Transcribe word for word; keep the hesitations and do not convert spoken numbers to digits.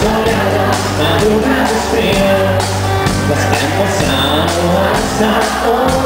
Madrugadas frias, las que han pasado hasta hoy.